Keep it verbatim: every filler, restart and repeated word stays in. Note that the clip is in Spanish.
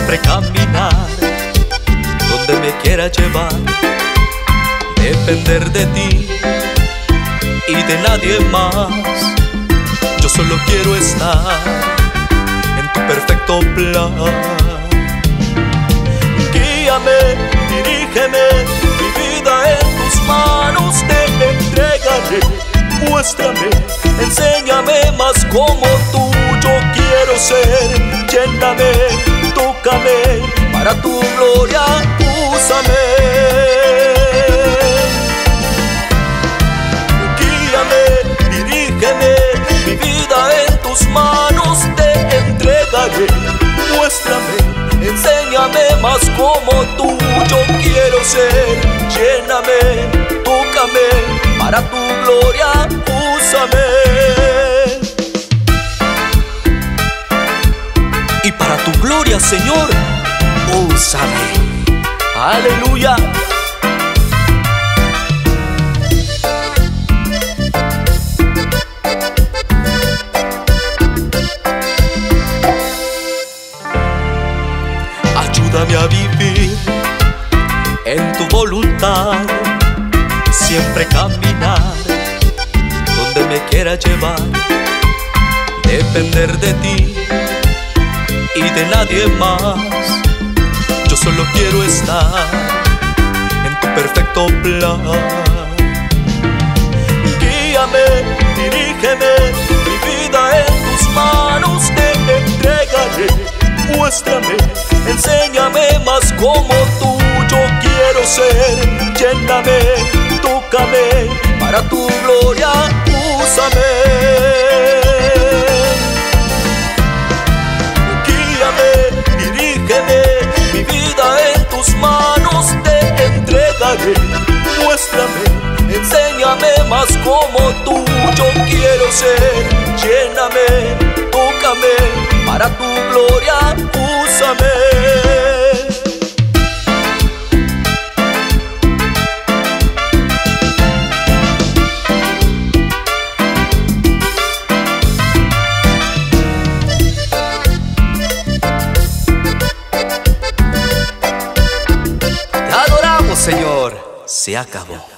siempre caminar donde me quiera llevar, depender de ti y de nadie más. Yo solo quiero estar en tu perfecto plan. Guíame, dirígeme, mi vida en tus manos te entregaré. Muéstrame, enséñame más como tú yo quiero ser. Lléname, tócame, para tu gloria úsame. Guíame, dirígeme, mi vida en tus manos te entregaré. Muéstrame, enséñame más como tú yo quiero ser. Lléname, tócame, para tu gloria úsame. Y para tu gloria, Señor, úsame. Aleluya. Ayúdame a vivir en tu voluntad, siempre caminar donde me quiera llevar, depender de ti y de nadie más. Yo solo quiero estar en tu perfecto plan. Guíame, dirígeme, mi vida en tus manos te entregaré. Muéstrame, enséñame más como tú yo quiero ser. Lléname, tócame, para tu gloria úsame. Guíame, dirígeme, mi vida en tus manos te entregaré. Muéstrame, enséñame más como tú yo quiero ser. Lléname, tócame, para tu gloria úsame. Señor, se acabó.